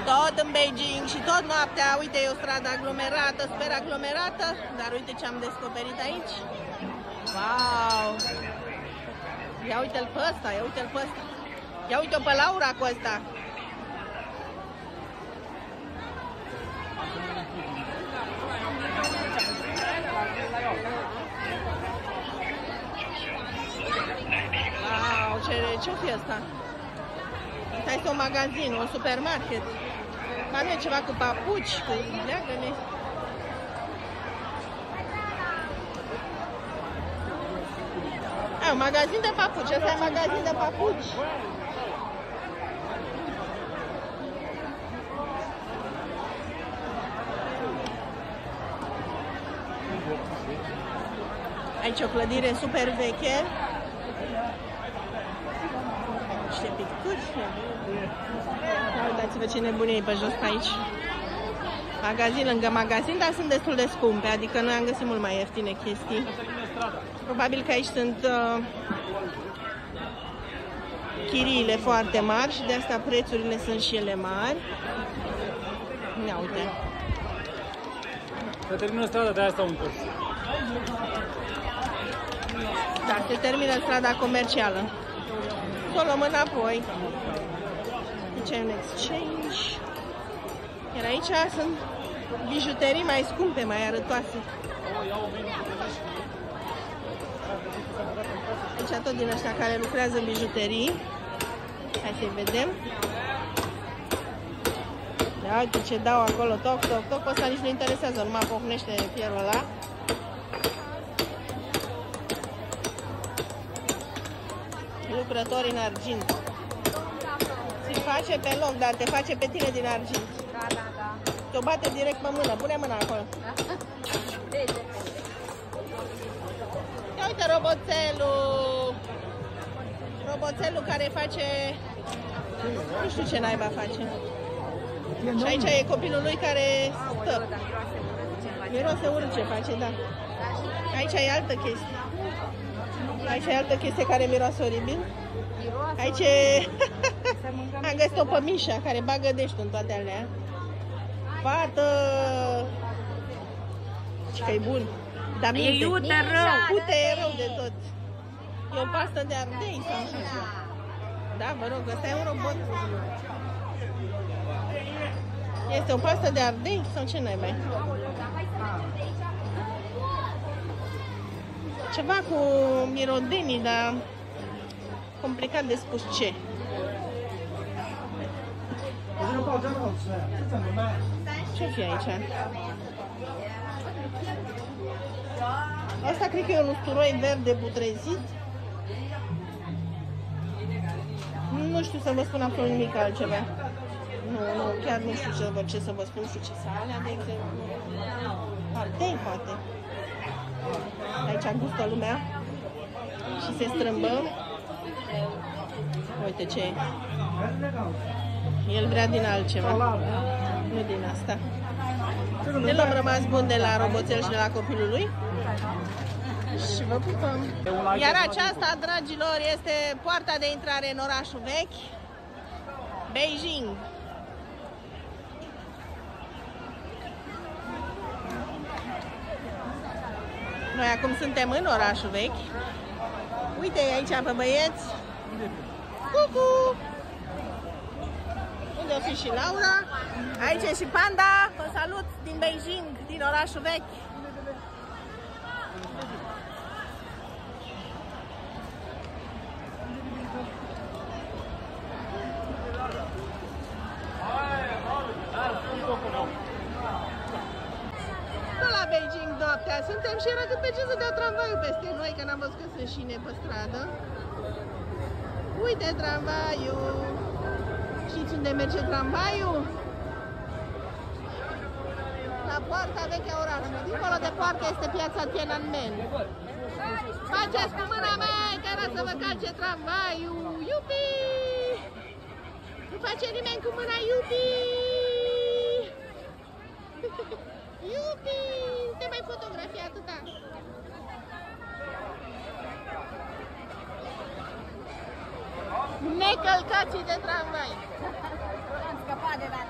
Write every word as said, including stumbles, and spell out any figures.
Tot în Beijing și tot noaptea, uite, e o stradă aglomerată, super aglomerată, dar uite ce am descoperit aici. Wow! Ia uite-l pe ăsta, ia uite-l pe ăsta. Ia uite-o pe Laura cu ăsta. Wow, ce, ce-o fi ăsta? Asta este un magazin, un supermarket. Ba nu e ceva cu papuci, cu leagă-ne. A, un magazin de papuci, ăsta e magazin de papuci. Aici o clădire super veche. Niște picturi. Uitați-vă ce nebunie e pe jos aici. Magazin lângă magazin, dar sunt destul de scumpe, adică noi am găsit mult mai ieftine chestii. Probabil că aici sunt uh, chiriile foarte mari și de asta prețurile sunt și ele mari. Ia uite. Se termină strada, de asta un întors. Da, se termină strada comercială. O luăm înapoi. Deci ai un exchange. Iar aici sunt bijuterii mai scumpe, mai arătoase. Aici tot din ăștia care lucrează în bijuterii. Hai să-i vedem. Ia uite ce dau acolo, toc, toc, toc. Ăsta nici nu interesează, nu mă pocnește fierul ăla. Lucrători în argint. Se face pe loc, dar te face pe tine din argint. Da, da, da. Te-o bate direct pe mână. Pune mâna acolo. Ia uite roboțelul. Roboțelul care face... Nu știu ce naiba face. Și aici e copilul lui care stă. Miroase urât ce face, da. Aici e altă chestie. Aici e altă chestie care miroase oribil. Aici e... Am găsit-o pe Mișa, care bagă deștul în toate alea. Fată! Și că e bun. Dar minte. E iute rău! Ute e rău de tot. E o pastă de ardei sau nu știu. Da, vă rog, ăsta e un robot. Este o pastă de ardei sau ce naiba? Ceva cu mirodenii, dar complicat de spus ce. Ce fi aici? Asta cred că e un usturoi verde putrezit. Nu știu să vă spun absolut nimic altceva. Nu, nu, chiar nu știu ce, ce să vă spun, nu știu ce să alea, de exemplu. Ardei, poate. Aici gustă lumea și se strâmbă. Uite ce e. El vrea din altceva, nu din asta. Ne l-am rămas bun de la roboțel și de la copilul lui. Și vă pupăm. Iar aceasta, dragilor, este poarta de intrare în orașul vechi, Beijing. Noi acum suntem în orașul vechi. Uite aici pe băieți. Cucu! Unde o fi și Laura? Aici e și Panda. Vă salut din Beijing, din orașul vechi. La Beijing noaptea suntem și era cât pe ce să dea tramvaiul peste noi, că n-am văzut că sunt șine pe stradă. Uite tramvaiul! Știți unde merge tramvaiul? La poarta veche a orașului. Dincolo de poartă este piața Tiananmen. Faceți cu mâna mea, că era să vă calce tramvaiul! Iupi! Nu face nimeni cu mâna, iupi! Iupi! Te mai fotografia atâta! Necălcații de tramvai! Am scăpat de la